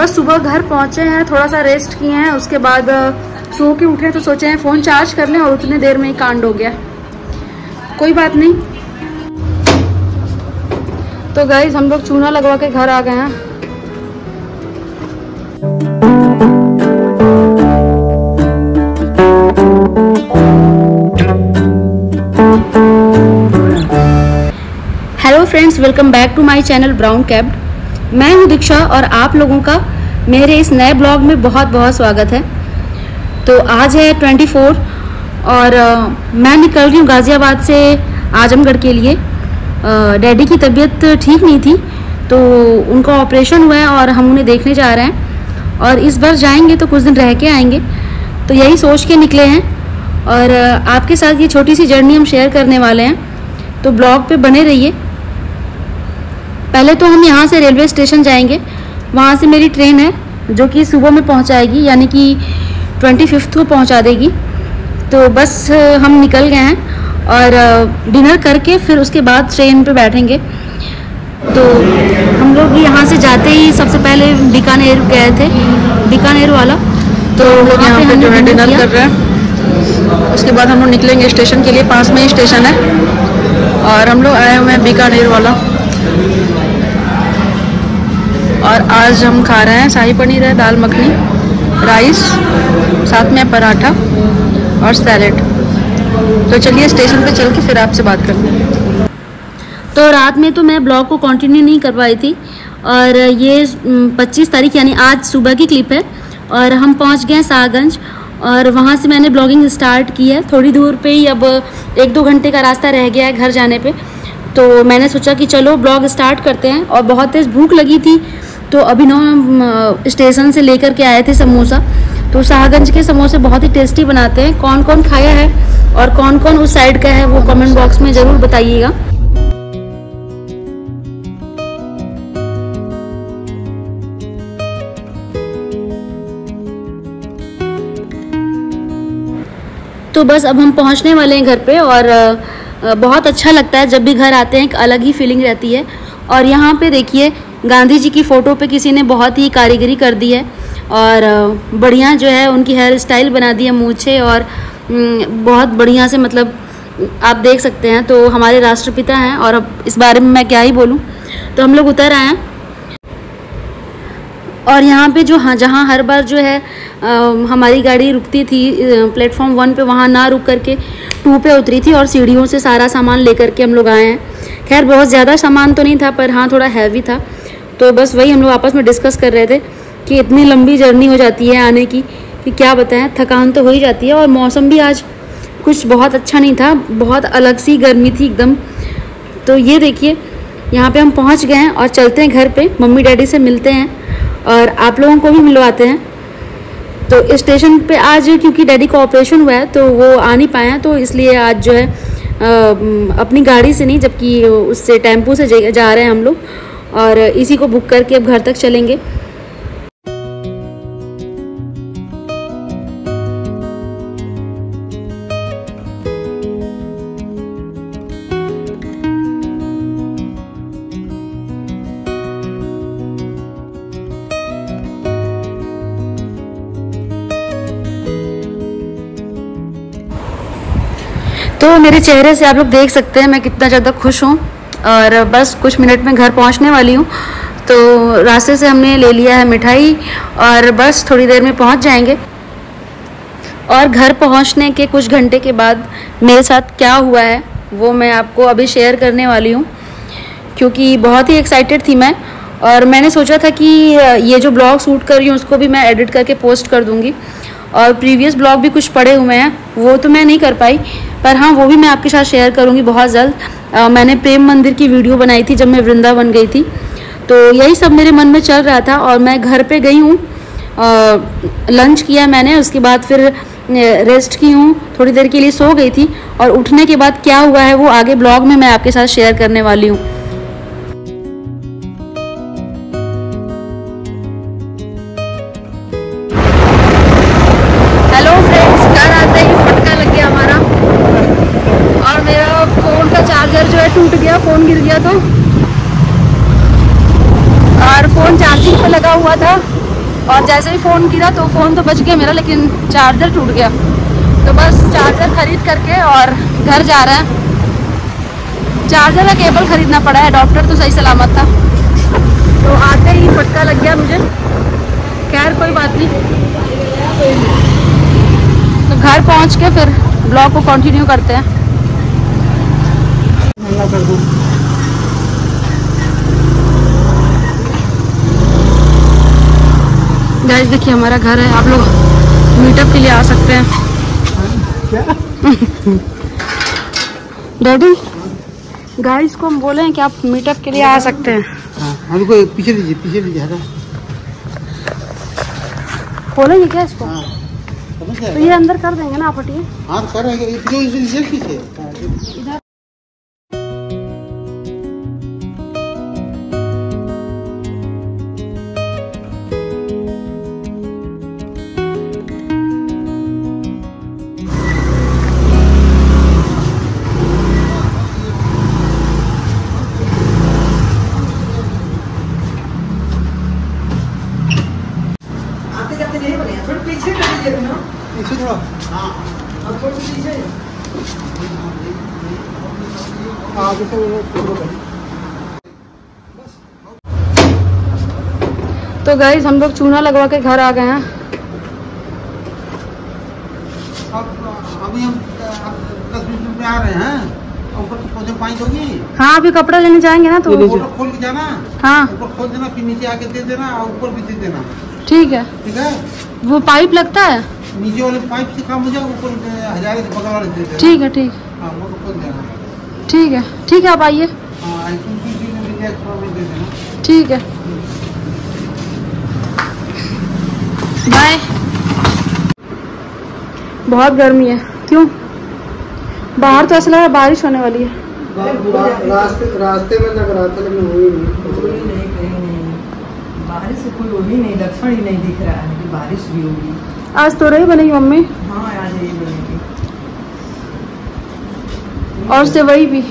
बस सुबह घर पहुंचे हैं, थोड़ा सा रेस्ट किए हैं, उसके बाद सो के उठे तो सोचे हैं फ़ोन चार्ज कर लें और उतने देर में ही कांड हो गया। कोई बात नहीं। तो गाइस हम लोग चूना लगवा के घर आ गए हैं। Hello friends, welcome back to my channel brown capped. मैं हूं दीक्षा और आप लोगों का मेरे इस नए ब्लॉग में बहुत बहुत स्वागत है। तो आज है 24 और मैं निकल रही हूँ गाज़ियाबाद से आजमगढ़ के लिए। डैडी की तबीयत ठीक नहीं थी तो उनका ऑपरेशन हुआ है और हम उन्हें देखने जा रहे हैं और इस बार जाएंगे तो कुछ दिन रह के आएंगे। तो यही सोच के निकले हैं और आपके साथ ये छोटी सी जर्नी हम शेयर करने वाले हैं, तो ब्लॉग पे बने रहिए। पहले तो हम यहाँ से रेलवे स्टेशन जाएंगे, वहाँ से मेरी ट्रेन है जो कि सुबह में पहुँचाएगी, यानी कि 25 को पहुँचा देगी। तो बस हम निकल गए हैं और डिनर करके फिर उसके बाद ट्रेन पे बैठेंगे। तो हम लोग यहाँ से जाते ही सबसे पहले बीकानेर गए थे, बीकानेर वाला। तो लोग यहाँ पे जो है डिनर कर रहे हैं। उसके बाद हम लोग निकलेंगे स्टेशन के लिए, पास में ही स्टेशन है और हम लोग आए हुए हैं बीकानेर वाला। और आज हम खा रहे हैं शाही पनीर है, दाल मखनी, राइस, साथ में पराठा और सैलेड। तो चलिए स्टेशन पे चल के फिर आपसे बात करते हैं। तो रात में तो मैं ब्लॉग को कंटिन्यू नहीं कर पाई थी और ये 25 तारीख यानी आज सुबह की क्लिप है और हम पहुंच गए हैं साहगंज और वहां से मैंने ब्लॉगिंग स्टार्ट की है। थोड़ी दूर पे ही, अब 1-2 घंटे का रास्ता रह गया है घर जाने पे। तो मैंने सोचा कि चलो ब्लॉग स्टार्ट करते हैं और बहुत तेज़ भूख लगी थी तो अभिनव स्टेशन से लेकर के आए थे समोसा। तो साहगंज के समोसे बहुत ही टेस्टी बनाते हैं। कौन कौन खाया है और कौन कौन उस साइड का है वो कमेंट बॉक्स में ज़रूर बताइएगा। तो बस अब हम पहुंचने वाले हैं घर पे और बहुत अच्छा लगता है जब भी घर आते हैं, एक अलग ही फीलिंग रहती है। और यहाँ पे देखिए गांधी जी की फ़ोटो पे किसी ने बहुत ही कारीगरी कर दी है और बढ़िया जो है उनकी हेयर स्टाइल बना दी है, मूछें और बहुत बढ़िया से, मतलब आप देख सकते हैं। तो हमारे राष्ट्रपिता हैं और अब इस बारे में मैं क्या ही बोलूँ। तो हम लोग उतर आए हैं और यहाँ पे जो जहाँ हर बार जो है हमारी गाड़ी रुकती थी प्लेटफॉर्म 1 पे, वहाँ ना रुक करके 2 पे उतरी थी और सीढ़ियों से सारा सामान लेकर के हम लोग आए हैं। खैर बहुत ज़्यादा सामान तो नहीं था पर हाँ थोड़ा हैवी था। तो बस वही हम लोग आपस में डिस्कस कर रहे थे कि इतनी लंबी जर्नी हो जाती है आने की कि क्या बताएं, थकान तो हो ही जाती है। और मौसम भी आज कुछ बहुत अच्छा नहीं था, बहुत अलग सी गर्मी थी एकदम। तो ये देखिए यहाँ पे हम पहुँच गए हैं और चलते हैं घर पे, मम्मी डैडी से मिलते हैं और आप लोगों को भी मिलवाते हैं। तो स्टेशन पे आज क्योंकि डैडी का ऑपरेशन हुआ है तो वो आ नहीं पाए हैं, तो इसलिए आज जो है अपनी गाड़ी से नहीं, जबकि उससे टेम्पो से जा रहे हैं हम लोग और इसी को बुक करके अब घर तक चलेंगे। तो मेरे चेहरे से आप लोग देख सकते हैं मैं कितना ज़्यादा खुश हूँ और बस कुछ मिनट में घर पहुँचने वाली हूँ। तो रास्ते से हमने ले लिया है मिठाई और बस थोड़ी देर में पहुँच जाएंगे। और घर पहुँचने के कुछ घंटे के बाद मेरे साथ क्या हुआ है वो मैं आपको अभी शेयर करने वाली हूँ, क्योंकि बहुत ही एक्साइटेड थी मैं। और मैंने सोचा था कि ये जो ब्लॉग शूट कर रही हूँ उसको भी मैं एडिट करके पोस्ट कर दूँगी और प्रीवियस ब्लॉग भी कुछ पड़े हुए हैं वो तो मैं नहीं कर पाई, पर हाँ वो भी मैं आपके साथ शेयर करूँगी बहुत जल्द। मैंने प्रेम मंदिर की वीडियो बनाई थी जब मैं वृंदावन गई थी, तो यही सब मेरे मन में चल रहा था। और मैं घर पे गई हूँ, लंच किया मैंने, उसके बाद फिर रेस्ट की हूँ, थोड़ी देर के लिए सो गई थी और उठने के बाद क्या हुआ है वो आगे ब्लॉग में मैं आपके साथ शेयर करने वाली हूँ। हेलो फ्रेंड्स, घर आते ही फटका लग गया हमारा और मेरा फ़ोन का चार्जर जो है टूट गया, फ़ोन गिर गया तो। और फ़ोन चार्जिंग पे लगा हुआ था और जैसे ही फ़ोन गिरा तो फ़ोन तो बच गया मेरा, लेकिन चार्जर टूट गया। तो बस चार्जर खरीद करके और घर जा रहे हैं। चार्जर का केबल खरीदना पड़ा है, अडॉप्टर तो सही सलामत था। तो आते ही फटका लग गया मुझे, खैर कोई बात नहीं। तो घर पहुंच के फिर ब्लॉग को कंटिन्यू करते हैं। गाइस देखिए हमारा घर है, आप लोग मीटअप के लिए आ सकते हैं। डैडी गाइस को हम बोले हैं कि आप मीटअप के लिए आ सकते हैं। हमको पीछे लीजिए खोलेंगे क्या इसको? तो ये अंदर कर देंगे ना आप, हटिए। हाँ करेंगे, पीछे। तो गाइस हम लोग चूना लगवा के घर आ गए हैं। अभी हम 10-20 मिनट में आ रहे हैं। ऊपर पौधे पानी दोगी? हाँ अभी कपड़ा लेने जाएंगे ना, तो ऊपर खोल के जाना। हाँ ऊपर खोल देना, फिर नीचे आके दे देना और ऊपर भी दे देना। ठीक है। वो पाइप लगता है नीचे वाले पाइप से काम हो जाएगा, ऊपर 1000 बगल वाले दे देना। ठीक है ठीक। हाँ वो तो खोल देना। ठीक है आप आइए। हाँ दे देना। ठीक है बाय। बहुत गर्मी है, क्यों? बाहर तो ऐसा लग रहा है बारिश होने वाली है। रास्ते में लग रहा था, लेकिन हुई नहीं। बारिश से कोई होगी नहीं, लक्षण ही नहीं दिख रहा है कि बारिश भी होगी। आज तो रही बनेगी मम्मी। हाँ आज यही बनेगी। और सेवई भी।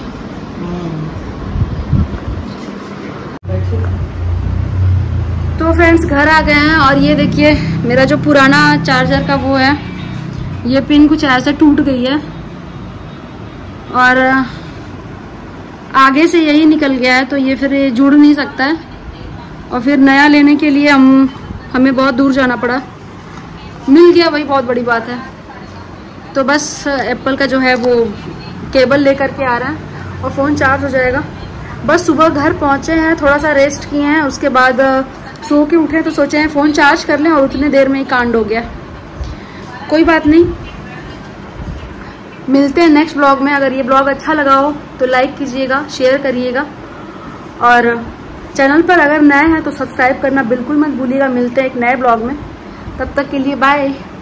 तो फ्रेंड्स घर आ गए हैं और ये देखिए मेरा जो पुराना चार्जर का वो है, ये पिन कुछ ऐसे टूट गई है और आगे से यही निकल गया है, तो ये फिर ये जुड़ नहीं सकता है और फिर नया लेने के लिए हमें बहुत दूर जाना पड़ा। मिल गया वही बहुत बड़ी बात है। तो बस एप्पल का जो है वो केबल लेकर के आ रहा है और फ़ोन चार्ज हो जाएगा। बस सुबह घर पहुँचे हैं, थोड़ा सा रेस्ट किए हैं, उसके बाद सो के उठे तो सोचे हैं फ़ोन चार्ज कर लें और उतने देर में ही कांड हो गया। कोई बात नहीं, मिलते हैं नेक्स्ट ब्लॉग में। अगर ये ब्लॉग अच्छा लगा हो तो लाइक कीजिएगा, शेयर करिएगा और चैनल पर अगर नए हैं तो सब्सक्राइब करना बिल्कुल मत भूलिएगा। मिलते हैं एक नए ब्लॉग में, तब तक के लिए बाय।